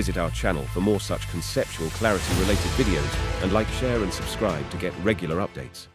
Visit our channel for more such conceptual clarity related videos and like, share and subscribe to get regular updates.